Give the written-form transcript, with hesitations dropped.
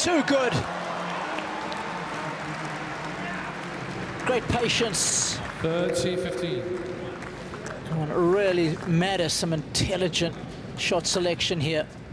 too good. Great patience. 30-15. Really matters, some intelligent shot selection here.